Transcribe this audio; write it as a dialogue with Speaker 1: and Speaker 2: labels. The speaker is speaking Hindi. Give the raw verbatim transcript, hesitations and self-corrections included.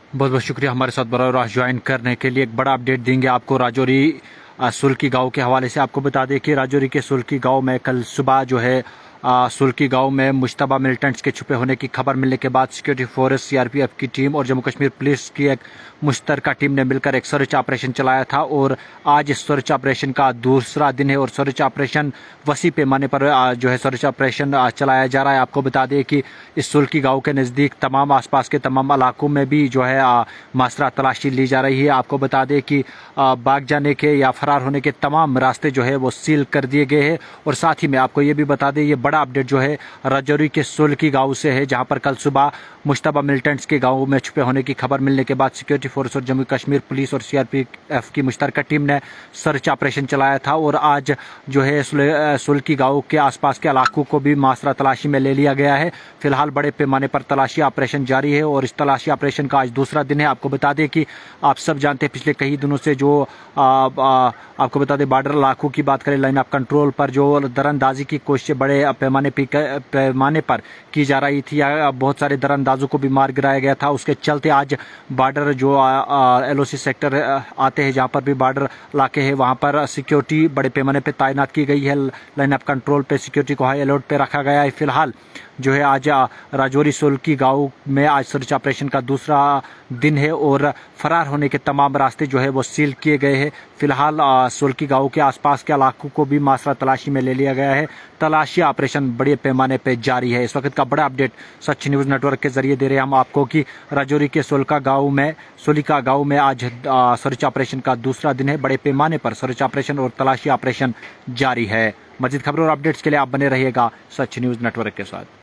Speaker 1: बहुत बहुत शुक्रिया हमारे साथ बराबर रास्त ज्वाइन करने के लिए। एक बड़ा अपडेट देंगे आपको राजौरी सुल्की गांव के हवाले से। आपको बता दें कि राजौरी के सुल्की गांव में कल सुबह जो है सुल्की गांव में मुश्तबा मिलिटेंट्स के छुपे होने की खबर मिलने के बाद सिक्योरिटी फोर्स, सीआरपीएफ की टीम और जम्मू कश्मीर पुलिस की एक मुश्तरका टीम ने मिलकर एक सर्च ऑपरेशन चलाया था और आज इस सर्च ऑपरेशन का दूसरा दिन है और सर्च ऑपरेशन वसी पैमाने पर जो है सर्च ऑपरेशन चलाया जा रहा है। आपको बता दें कि इस सुल्की गांव के नज़दीक तमाम आसपास के तमाम इलाकों में भी जो है मासरा तलाशी ली जा रही है। आपको बता दें कि भाग जाने के या फरार होने के तमाम रास्ते जो है वो सील कर दिए गए हैं। और साथ ही में आपको ये भी बता दें, ये बड़ा अपडेट जो है राजौरी के सुल्की गांव से है, जहां पर कल सुबह मुश्तबा मिलिटेंट्स के गांव में छुपे होने की खबर मिलने के बाद सिक्योरिटी फोर्स और जम्मू कश्मीर पुलिस और सीआरपीएफ की मुश्तरका टीम ने सर्च ऑपरेशन चलाया था और आज जो है सुल्की गांव के आसपास के इलाकों को भी मासरा तलाशी में ले लिया गया है। फिलहाल बड़े पैमाने पर तलाशी ऑपरेशन जारी है और इस तलाशी ऑपरेशन का आज दूसरा दिन है। आपको बता दें कि आप सब जानते हैं पिछले कई दिनों से जो आ, आ, आपको बता दें बॉर्डर इलाकों की बात करें, लाइन ऑफ कंट्रोल पर जो दरअंदाजी की कोशिशें बड़े पैमाने पैमाने पर की जा रही थी, बहुत सारे दरअंदाजों को भी मार गिराया गया था। उसके चलते आज बॉर्डर जो एलओसी सेक्टर आते हैं, जहां पर भी बॉर्डर इलाके हैं, वहां पर सिक्योरिटी बड़े पैमाने पर तैनात की गई है। लाइन ऑफ कंट्रोल पे सिक्योरिटी को हाई अलर्ट पे रखा गया है। फिलहाल जो है आज राजौरी सुल्की गांव में आज सर्च ऑपरेशन का दूसरा दिन है और फरार होने के तमाम रास्ते जो है वो सील किए गए हैं। फिलहाल सुल्की गांव के आसपास के इलाकों को भी मासरा तलाशी में ले लिया गया है। तलाशी ऑपरेशन बड़े पैमाने पे जारी है। इस वक्त का बड़ा अपडेट सच न्यूज नेटवर्क के जरिए दे रहे हैं हम आपको कि राजौरी के सुल्का गांव में सुलिका गांव में आज सर्च ऑपरेशन का दूसरा दिन है। बड़े पैमाने पर सर्च ऑपरेशन और तलाशी ऑपरेशन जारी है। मजीद खबरों और अपडेट्स के लिए आप बने रहिएगा सच न्यूज नेटवर्क के साथ।